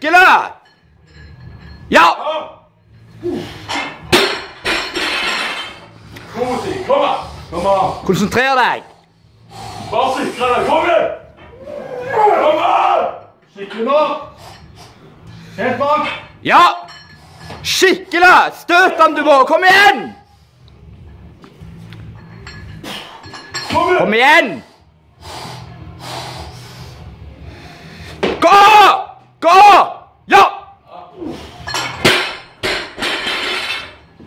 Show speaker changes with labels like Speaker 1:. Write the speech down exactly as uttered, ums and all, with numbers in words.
Speaker 1: skikkelig! Ja!
Speaker 2: Kom og si, kom her! Kom her!
Speaker 1: Konsentrer deg!
Speaker 2: Bare sikre deg, kom igjen! Kom her! Skikkelig nå! Helt bak!
Speaker 1: Ja! Skikkelig! Støt ham du må! Kom igjen!
Speaker 2: Kom igjen!
Speaker 1: Kom igjen!